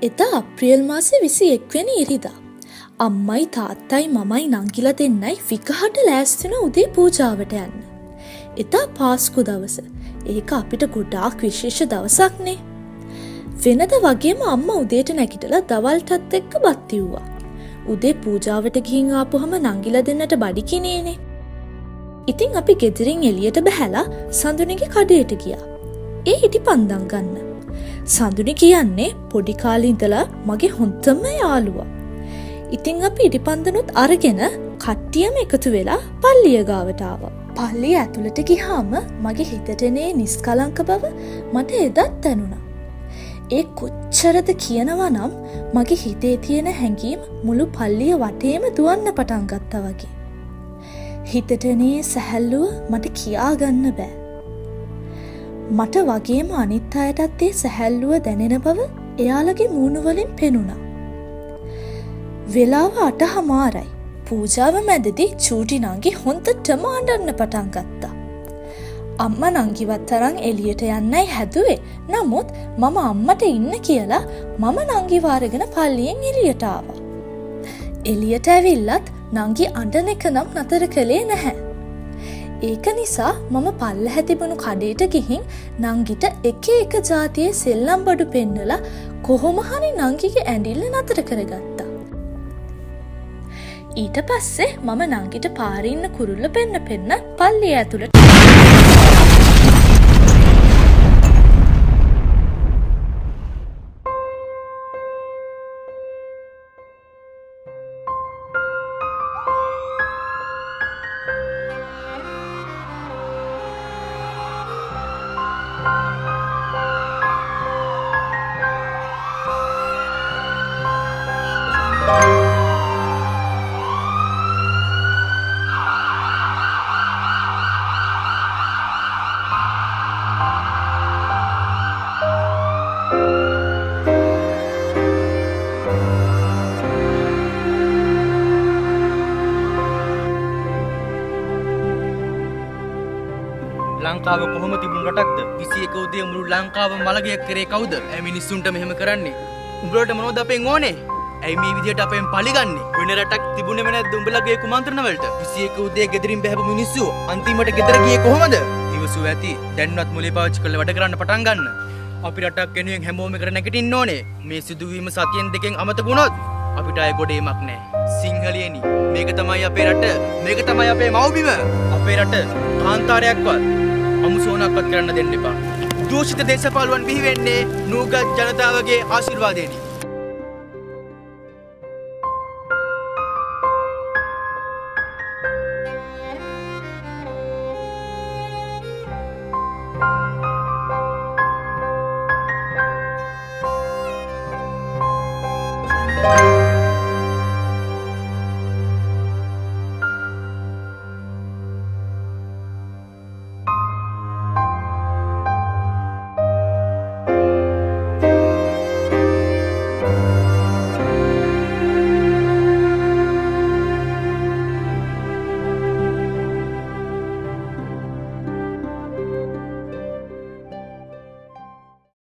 එදා අප්‍රේල් මාසේ 21 වෙනි ඉරිදා අම්මයි තාත්තයි මමයි නංගිලා දෙන්නයි විකහට ලෑස්ති වුණ උදේ පූජාවට යන්න. එදා පාස්කු දවස. ඒක අපිට ගොඩාක් විශේෂ දවසක් නේ. වෙනද වගේම අම්මා උදේට නැගිටලා දවල්ටත් එක්ක බත් ඉව්වා. උදේ පූජාවට ගිහින් ආපුවම නංගිලා දෙන්නට බඩි කිනේනේ. ඉතින් අපි ගෙදරින් එළියට බහැලා සඳුනිගේ කඩේට ගියා. ඒ හිටි පන්දම් ගන්න. සඳුනි කියන්නේ පොඩි කාලේ ඉඳලා මගේ හොඳම යාළුවා. ඉතින් අපි ඉටිපන්දනුත් අරගෙන කට්ටියම එකතු වෙලා පල්ලිය ගාවට ආවා. පල්ලිය ඇතුළට ගියාම මගේ හිතට එනේ නිස්කලංක බව මට එදත් දැනුණා. ඒ කොච්චරද කියනවා නම් මගේ හිතේ තියෙන හැඟීම් මුළු පල්ලිය වටේම දුවන්න පටන් ගත්තා වගේ. හිතට එනේ සැහැල්ලුව මට කියා ගන්න බෑ. මට වගේම අනිත් අයටත් ඒ සැහැල්ලුව දැනෙන බව එයාලගේ මූණු වලින් පෙනුණා. වෙලාව 8:00යි. පූජාව මැදදී චූටි නංගි හොඳටම අඬන්න පටන් ගත්තා. අම්මා නංගිවත් තරම් එළියට යන්නයි හැදුවේ. නමුත් මම අම්මට ඉන්න කියලා මම නංගිව අරගෙන පල්ලියෙන් එළියට ආවා. එළියට ඇවිල්ලත් නංගි අඬන එක නම් නතර කළේ නැහැ. ඒක නිසා මම පල්ලෙහා තිබුණු කඩේට ගිහින් නංගිට එක එක જાතියේ සෙල්ලම් බඩු පෙන්නලා කොහොම හරි නංගිගේ ඇඬිල්ල නතර කරගත්තා. ඊට පස්සේ මම නංගිට පාරේ ඉන්න කුරුල්ල පෙන්න පල්ලිය ඇතුළට ලංකාව කොහොම තිබුණු රටක්ද? 21 උදේ මුළු ලංකාවම මලගයක් කරේ කවුද? ඇයි මිනිස්සුන්ට මෙහෙම කරන්නේ? උඹලට මොනවද අපෙන් ඕනේ? ඇයි මේ විදියට අපෙන් පලිගන්නේ? වෙන රටක් තිබුණේම නැද්ද උඹලගේ කුමන්ත්‍රණ වලට? 21 උදේ ගෙදරින් බහැපු මිනිස්සු අන්තිමට ගෙදර ගියේ කොහොමද? ඉවසුව ඇති. දැන්වත් මොලේ පාවිච්චි කරලා වැඩ කරන්න පටන් ගන්න. අපි රටක් වෙනුවෙන් හැමෝම කර නැගිටින්න ඕනේ. මේ සිදුවීම සතියෙන් දෙකෙන් අමතක වුණොත් අපිට අය ගොඩේමක් නැහැ. සිංහලියනි, මේක තමයි අපේ රට. මේක තමයි අපේ මව්බිම. අපේ රට කාන්තාරයක්වත් අමුසෝනක්වත් කරන්න දෙන්න එපා. දූෂිත දේශපාලුවන් බිහි වෙන්නේ නූගත් ජනතාවගේ ආශිර්වාදයෙනි.